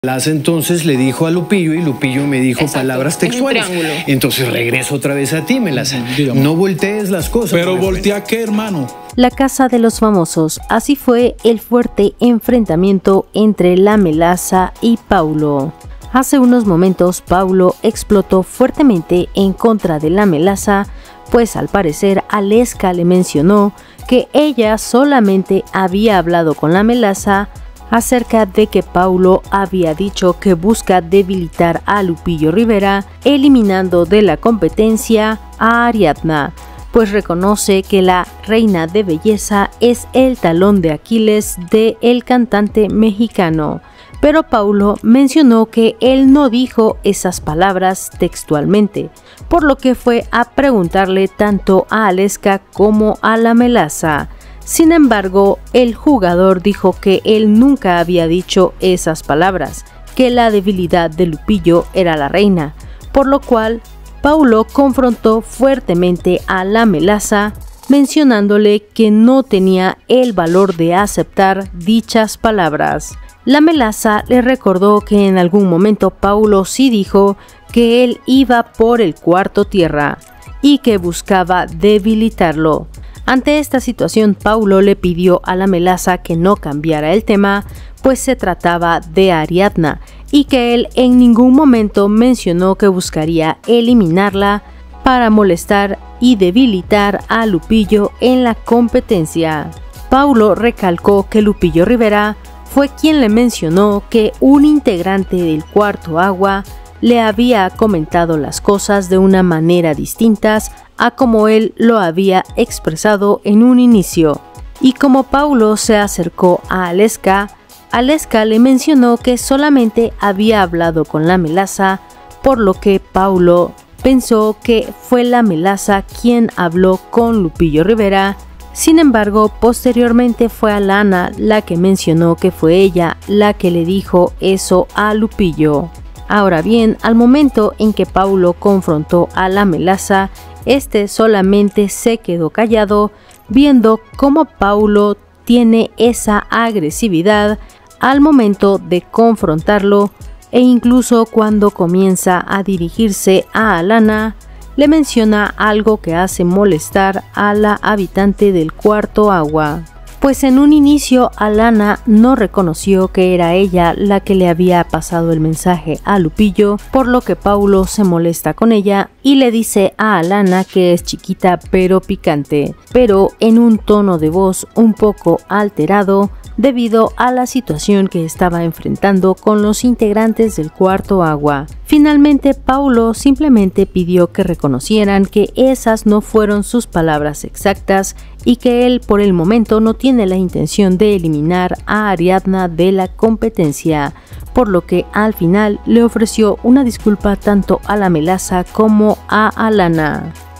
Laza entonces le dijo a Lupillo y Lupillo me dijo palabras textuales. Entonces regreso otra vez a ti, Melaza. No voltees las cosas. Pero voltea qué, hermano. La casa de los famosos. Así fue el fuerte enfrentamiento entre la Melaza y Paulo. Hace unos momentos Paulo explotó fuertemente en contra de la Melaza, pues al parecer Aleska le mencionó que ella solamente había hablado con la Melaza acerca de que Paulo había dicho que busca debilitar a Lupillo Rivera, eliminando de la competencia a Ariadna, pues reconoce que la reina de belleza es el talón de Aquiles del cantante mexicano. Pero Paulo mencionó que él no dijo esas palabras textualmente, por lo que fue a preguntarle tanto a Aleska como a la Melaza. Sin embargo, el jugador dijo que él nunca había dicho esas palabras, que la debilidad de Lupillo era la reina, por lo cual Paulo confrontó fuertemente a la Melaza, mencionándole que no tenía el valor de aceptar dichas palabras. La Melaza le recordó que en algún momento Paulo sí dijo que él iba por el cuarto tierra y que buscaba debilitarlo. Ante esta situación, Paulo le pidió a la Melaza que no cambiara el tema, pues se trataba de Ariadna y que él en ningún momento mencionó que buscaría eliminarla para molestar y debilitar a Lupillo en la competencia. Paulo recalcó que Lupillo Rivera fue quien le mencionó que un integrante del Cuarto Agua le había comentado las cosas de una manera distintas a como él lo había expresado en un inicio. Y como Paulo se acercó a Aleska, Aleska le mencionó que solamente había hablado con la Melaza, por lo que Paulo pensó que fue la Melaza quien habló con Lupillo Rivera. Sin embargo, posteriormente fue Alana la que mencionó que fue ella la que le dijo eso a Lupillo. Ahora bien, al momento en que Paulo confrontó a la Melaza, este solamente se quedó callado, viendo cómo Paulo tiene esa agresividad al momento de confrontarlo, e incluso cuando comienza a dirigirse a Alana, le menciona algo que hace molestar a la habitante del Cuarto Agua. Pues en un inicio Alana no reconoció que era ella la que le había pasado el mensaje a Lupillo, por lo que Paulo se molesta con ella y le dice a Alana que es chiquita pero picante, pero en un tono de voz un poco alterado debido a la situación que estaba enfrentando con los integrantes del Cuarto Agua. Finalmente, Paulo simplemente pidió que reconocieran que esas no fueron sus palabras exactas y que él por el momento no tiene la intención de eliminar a Ariadna de la competencia, por lo que al final le ofreció una disculpa tanto a la Melaza como a Alana.